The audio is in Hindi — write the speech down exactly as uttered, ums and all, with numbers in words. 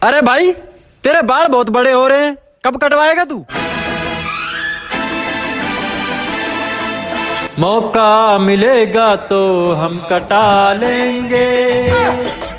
अरे भाई, तेरे बाल बहुत बड़े हो रहे हैं, कब कटवाएगा तू? मौका मिलेगा तो हम कटा लेंगे।